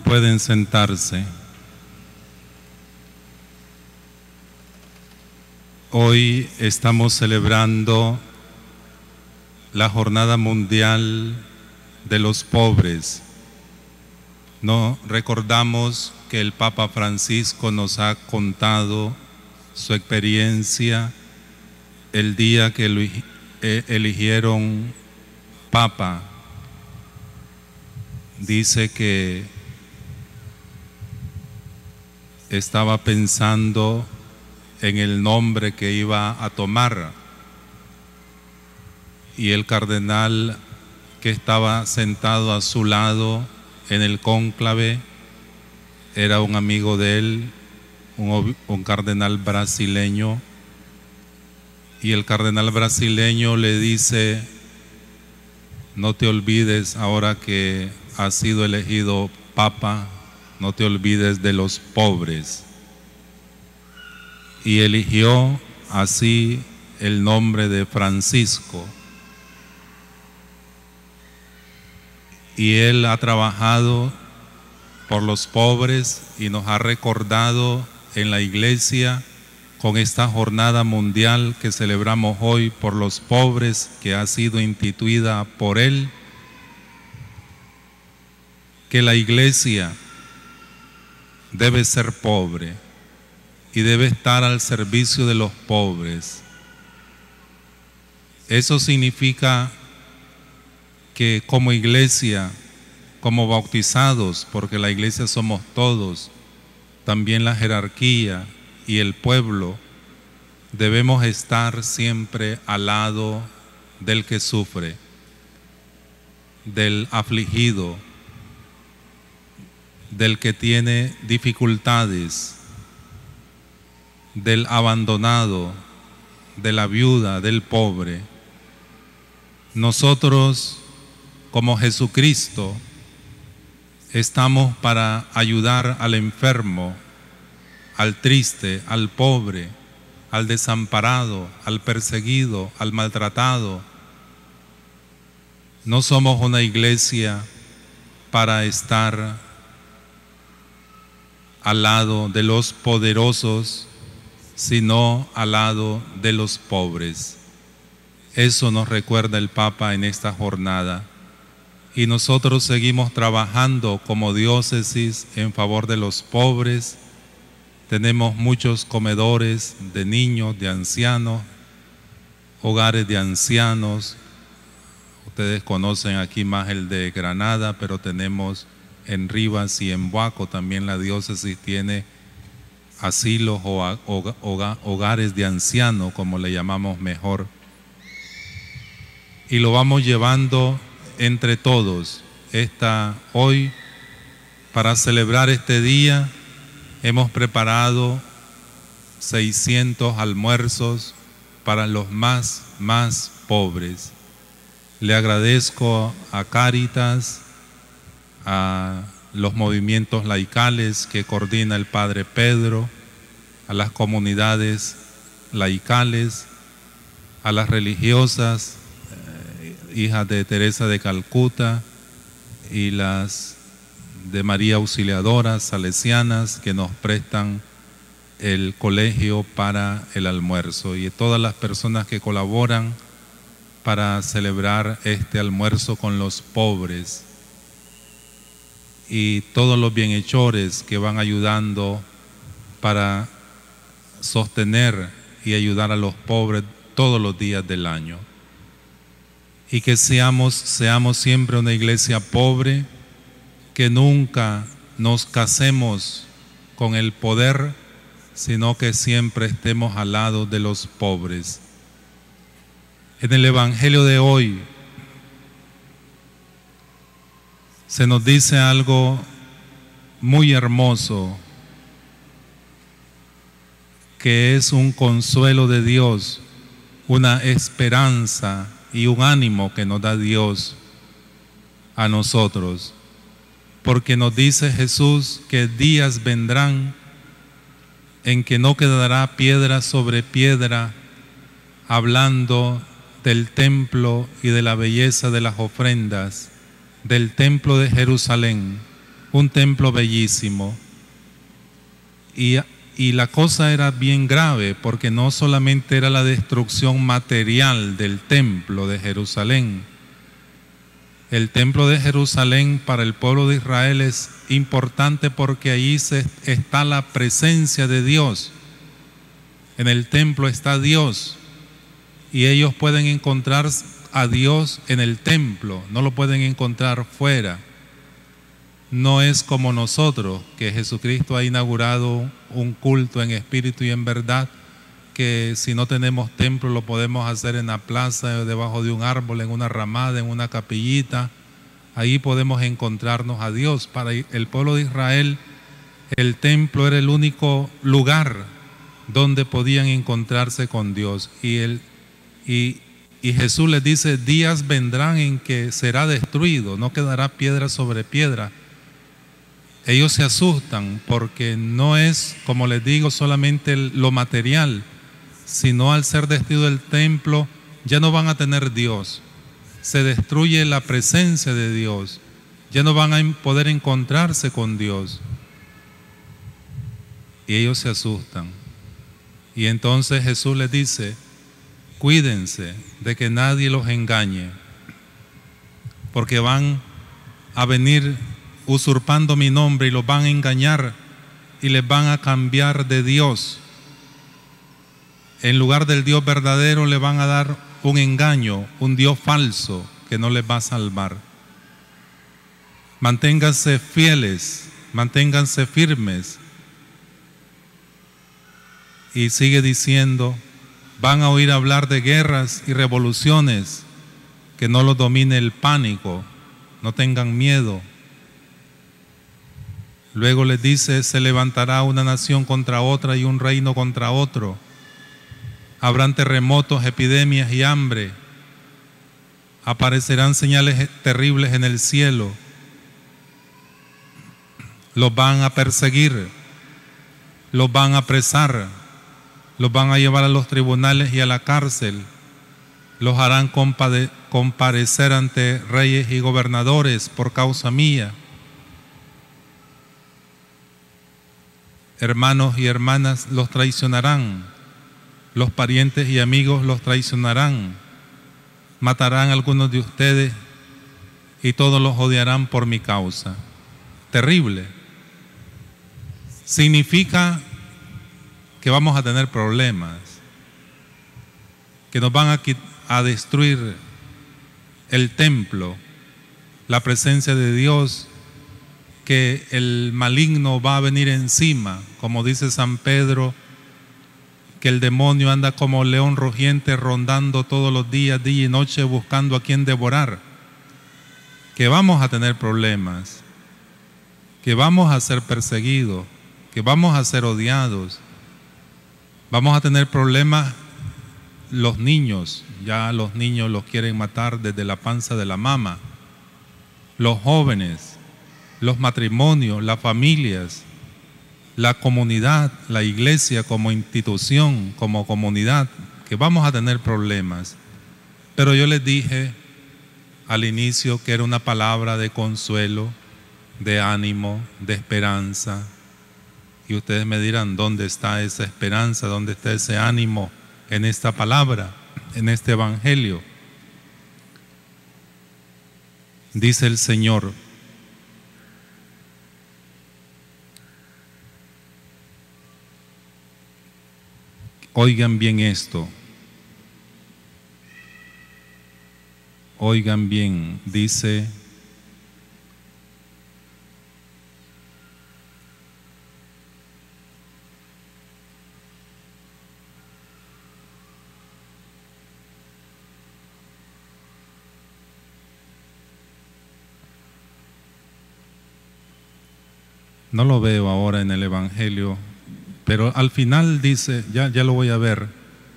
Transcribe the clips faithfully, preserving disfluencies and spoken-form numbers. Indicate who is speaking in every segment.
Speaker 1: Pueden sentarse. Hoy estamos celebrando la Jornada Mundial de los Pobres. No recordamos que el Papa Francisco nos ha contado su experiencia el día que eligieron Papa. Dice que estaba pensando en el nombre que iba a tomar, y el cardenal que estaba sentado a su lado en el cónclave era un amigo de él, un, un cardenal brasileño, y el cardenal brasileño le dice: no te olvides, ahora que has sido elegido Papa, no te olvides de los pobres. Y eligió así el nombre de Francisco. Y él ha trabajado por los pobres y nos ha recordado en la iglesia con esta jornada mundial que celebramos hoy por los pobres, que ha sido instituida por él, que la iglesia debe ser pobre y debe estar al servicio de los pobres. Eso significa que como iglesia, como bautizados, porque la iglesia somos todos, también la jerarquía y el pueblo, debemos estar siempre al lado del que sufre, del afligido, del que tiene dificultades, del abandonado, de la viuda, del pobre. Nosotros, como Jesucristo, estamos para ayudar al enfermo, al triste, al pobre, al desamparado, al perseguido, al maltratado. No somos una iglesia para estar al lado de los poderosos, sino al lado de los pobres. Eso nos recuerda el Papa en esta jornada. Y nosotros seguimos trabajando como diócesis en favor de los pobres. Tenemos muchos comedores de niños, de ancianos, hogares de ancianos. Ustedes conocen aquí más el de Granada, pero tenemos en Rivas y en Buaco también la diócesis tiene asilos o hogares de ancianos, como le llamamos mejor. Y lo vamos llevando entre todos. Esta, hoy, para celebrar este día, hemos preparado seiscientos almuerzos para los más, más pobres. Le agradezco a Cáritas, a los movimientos laicales que coordina el Padre Pedro, a las comunidades laicales, a las religiosas, eh, hijas de Teresa de Calcuta y las de María Auxiliadora, salesianas, que nos prestan el colegio para el almuerzo, y todas las personas que colaboran para celebrar este almuerzo con los pobres, y todos los bienhechores que van ayudando para sostener y ayudar a los pobres todos los días del año. Y que seamos, seamos siempre una iglesia pobre, que nunca nos casemos con el poder, sino que siempre estemos al lado de los pobres. En el Evangelio de hoy se nos dice algo muy hermoso, que es un consuelo de Dios, una esperanza y un ánimo que nos da Dios a nosotros. Porque nos dice Jesús que días vendrán en que no quedará piedra sobre piedra, hablando del templo y de la belleza de las ofrendas, del templo de Jerusalén, un templo bellísimo. Y, y la cosa era bien grave, porque no solamente era la destrucción material del templo de Jerusalén. El templo de Jerusalén para el pueblo de Israel es importante porque ahí se, está la presencia de Dios. En el templo está Dios y ellos pueden encontrar a Dios en el templo, no lo pueden encontrar fuera. No es como nosotros, que Jesucristo ha inaugurado un culto en espíritu y en verdad, que si no tenemos templo lo podemos hacer en la plaza, debajo de un árbol, en una ramada, en una capillita. Ahí podemos encontrarnos a Dios. Para el pueblo de Israel, el templo era el único lugar donde podían encontrarse con Dios. Y, el, y, y Jesús les dice, días vendrán en que será destruido, no quedará piedra sobre piedra. Ellos se asustan porque no es, como les digo, solamente lo material, sino al ser destruido el templo, ya no van a tener Dios. Se destruye la presencia de Dios. Ya no van a poder encontrarse con Dios. Y ellos se asustan. Y entonces Jesús les dice, cuídense de que nadie los engañe, porque van a venir usurpando mi nombre y los van a engañar y les van a cambiar de Dios. En lugar del Dios verdadero le van a dar un engaño, un Dios falso que no les va a salvar. Manténganse fieles, manténganse firmes. Y sigue diciendo, van a oír hablar de guerras y revoluciones, que no los domine el pánico, no tengan miedo. Luego les dice, se levantará una nación contra otra y un reino contra otro. Habrán terremotos, epidemias y hambre. Aparecerán señales terribles en el cielo. Los van a perseguir, los van a apresar, los van a llevar a los tribunales y a la cárcel. Los harán comparecer ante reyes y gobernadores por causa mía. Hermanos y hermanas los traicionarán, los parientes y amigos los traicionarán, matarán a algunos de ustedes y todos los odiarán por mi causa. Terrible. Significa que vamos a tener problemas, que nos van a, a destruir el templo, la presencia de Dios, que el maligno va a venir encima, como dice San Pedro, que el demonio anda como león rugiente rondando todos los días, día y noche, buscando a quien devorar, que vamos a tener problemas, que vamos a ser perseguidos, que vamos a ser odiados, vamos a tener problemas. Los niños, ya los niños los quieren matar desde la panza de la mama, los jóvenes, los matrimonios, las familias, la comunidad, la iglesia como institución, como comunidad, que vamos a tener problemas. Pero yo les dije al inicio que era una palabra de consuelo, de ánimo, de esperanza. Y ustedes me dirán, ¿dónde está esa esperanza? ¿Dónde está ese ánimo en esta palabra, en este evangelio? Dice el Señor, oigan bien esto, oigan bien, dice, no lo veo ahora en el Evangelio, pero al final dice, ya, ya lo voy a ver.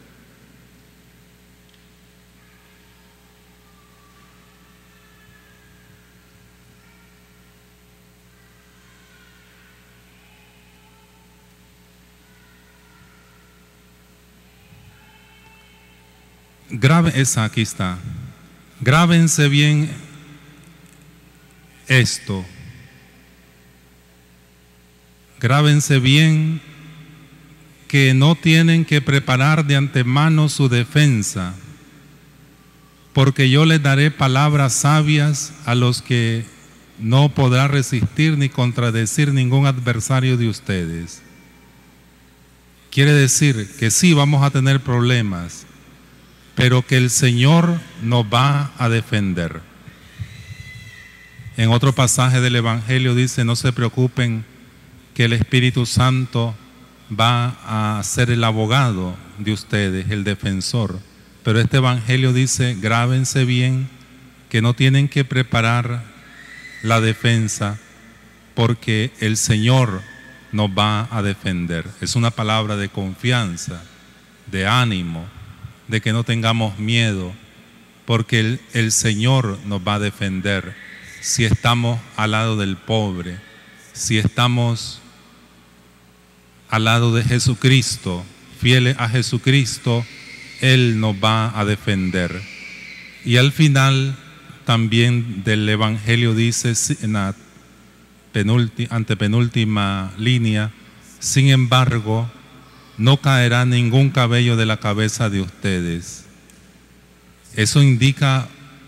Speaker 1: Grabe, esa, aquí está. Grábense bien esto. Grábense bien que no tienen que preparar de antemano su defensa, porque yo les daré palabras sabias a los que no podrá resistir ni contradecir ningún adversario de ustedes. Quiere decir que sí vamos a tener problemas, pero que el Señor nos va a defender. En otro pasaje del Evangelio dice: no se preocupen, que el Espíritu Santo va a ser el abogado de ustedes, el defensor. Pero este Evangelio dice: grábense bien que no tienen que preparar la defensa, porque el Señor nos va a defender. Es una palabra de confianza, de ánimo, de que no tengamos miedo, porque el, el Señor nos va a defender. Si estamos al lado del pobre, si estamos al lado de Jesucristo, fieles a Jesucristo, Él nos va a defender. Y al final también del Evangelio dice, en la antepenúltima línea: sin embargo, no caerá ningún cabello de la cabeza de ustedes. Eso indica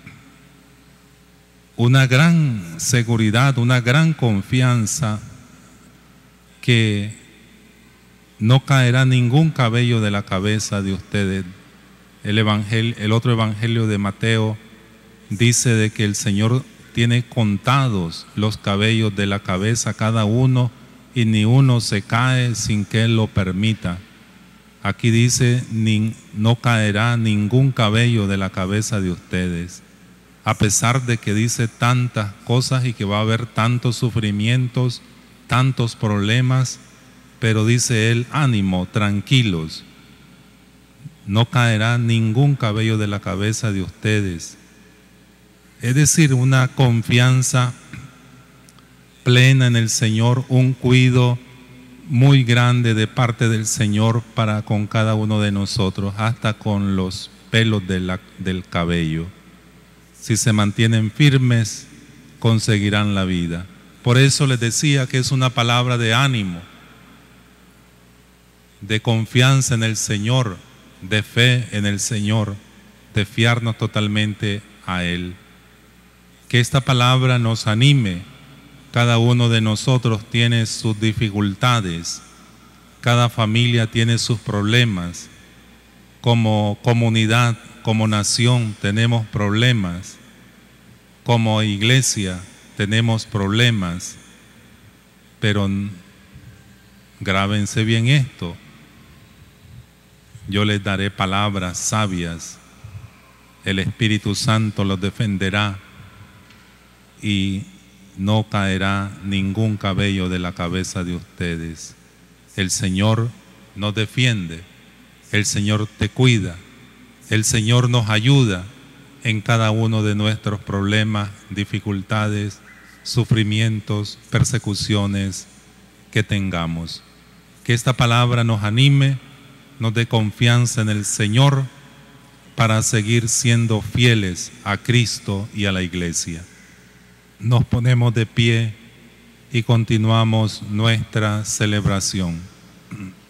Speaker 1: una gran seguridad, una gran confianza, que no caerá ningún cabello de la cabeza de ustedes. El evangelio, el otro evangelio de Mateo dice de que el Señor tiene contados los cabellos de la cabeza cada uno, y ni uno se cae sin que Él lo permita. Aquí dice: ni, no caerá ningún cabello de la cabeza de ustedes. A pesar de que dice tantas cosas y que va a haber tantos sufrimientos, tantos problemas, pero dice Él: ánimo, tranquilos, no caerá ningún cabello de la cabeza de ustedes. Es decir, una confianza plena en el Señor, un cuidado muy grande de parte del Señor para con cada uno de nosotros, hasta con los pelos de la, del cabello. Si se mantienen firmes, conseguirán la vida. Por eso les decía que es una palabra de ánimo, de confianza en el Señor, de fe en el Señor, de fiarnos totalmente a Él. Que esta palabra nos anime. Cada uno de nosotros tiene sus dificultades, cada familia tiene sus problemas, como comunidad, como nación tenemos problemas, como iglesia tenemos problemas, pero grábense bien esto: yo les daré palabras sabias, el Espíritu Santo los defenderá y no caerá ningún cabello de la cabeza de ustedes. El Señor nos defiende, el Señor te cuida, el Señor nos ayuda en cada uno de nuestros problemas, dificultades, sufrimientos, persecuciones que tengamos. Que esta palabra nos anime, nos dé confianza en el Señor para seguir siendo fieles a Cristo y a la Iglesia. Nos ponemos de pie y continuamos nuestra celebración.